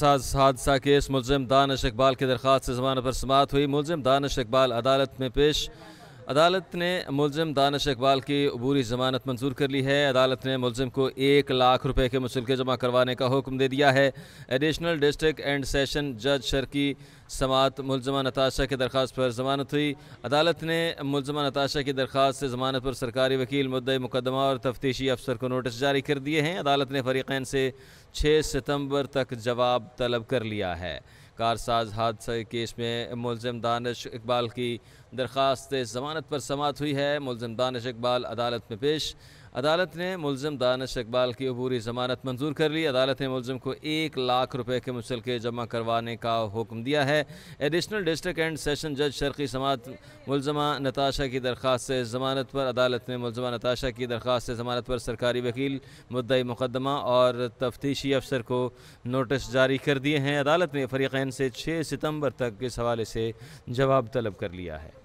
ساز حادثہ کیس ملزم دانش اقبال کی درخواست سے ضمانت پر سماعت ہوئی۔ ملزم دانش اقبال عدالت میں پیش۔ عدالت نے ملزم دانش اقبال کی عبوری ضمانت منظور کر لی ہے۔ عدالت نے ملزم کو 1 لاکھ روپے کے مسلکے جمع کروانے کا حکم دے دیا ہے۔ ایڈیشنل ڈسٹرکٹ اینڈ سیشن جج شرکی سماعت ملزمہ نتاشا کی درخواست پر ضمانت ہوئی۔ عدالت نے ملزمہ نتاشا کی درخواست سے ضمانت پر سرکاری وکیل، مدعی مقدمہ اور تفتیشی افسر کو نوٹس جاری کر دیے ہیں۔ عدالت نے فریقین سے 6 ستمبر تک جواب طلب کر لیا ہے۔ کارساز حادثہ کیس میں ملزم دانش اقبال کی درخواست ضمانت پر سماعت ہوئی ہے۔ ملزم دانش اقبال عدالت میں پیش۔ عدالت نے ملزم دانش اقبال کی عبوری ضمانت منظور کر لی۔ عدالت نے ملزم کو 1 لاکھ روپے کے مسلکے جمع کروانے کا حکم دیا ہے۔ ایڈیشنل ڈسٹرکٹ اینڈ سیشن جج شرقی سماعت ملزمہ نتاشا کی درخواست سے ضمانت پر عدالت نے ملزمہ نتاشا کی درخواست سے ضمانت پر سرکاری وکیل، مدعی مقدمہ اور تفتیشی افسر کو نوٹس جاری کر دیے ہیں۔ عدالت نے فریقین سے 6 ستمبر تک اس حوالے سے جواب طلب کر لیا ہے۔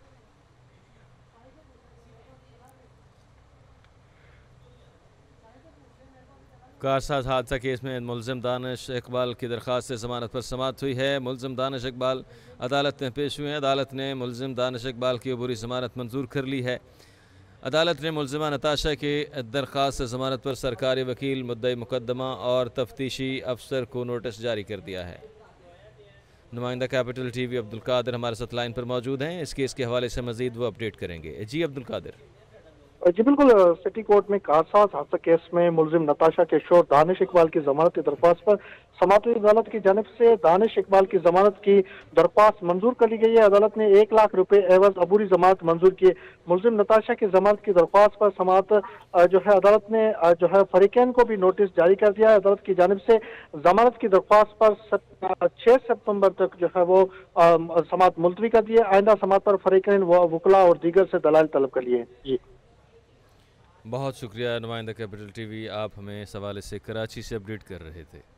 کارساز حادثہ کیس میں ملزم دانش اقبال کی درخواست سے ضمانت پر سماعت ہوئی ہے۔ ملزم دانش اقبال عدالت میں پیش ہوئے ہیں۔ عدالت نے ملزم دانش اقبال کی عبوری ضمانت منظور کر لی ہے۔ عدالت نے ملزمہ نتاشا کی درخواست سے ضمانت پر سرکاری وکیل، مدعی مقدمہ اور تفتیشی افسر کو نوٹس جاری کر دیا ہے۔ نمائندہ کیپٹل ٹی وی عبدالقادر ہمارے ساتھ لائن پر موجود ہیں۔ اس کیس کے حوالے سے مزید وہ اپڈیٹ کریں گے۔ جی عبدالقادر۔ جی بالکل، سٹی کورٹ میں کارساز حادثہ کیس میں ملزم نتاشا کے شوہر دانش اقبال کی ضمانت کی درخواست پر سماعت ہوئی۔ عدالت کی جانب سے دانش اقبال کی ضمانت کی درخواست منظور کر لی گئی ہے۔ عدالت نے 1 لاکھ روپے عوض عبوری ضمانت منظور کی۔ ملزم نتاشا کی ضمانت کی درخواست پر سماعت عدالت نے فریقین کو بھی نوٹس جاری کر دیا ہے۔ عدالت کی جانب سے ضمانت کی درخواست پر 6 ستمبر تک وہ سماعت ملتوی کر دی ہے۔ آئندہ سماعت پر فریقین وکلاء اور دیگر سے دلائل طلب کر لیے۔ جی بہت شکریہ نمائندہ کیپٹل ٹی وی، آپ ہمیں اس حوالے سے کراچی سے اپڈیٹ کر رہے تھے۔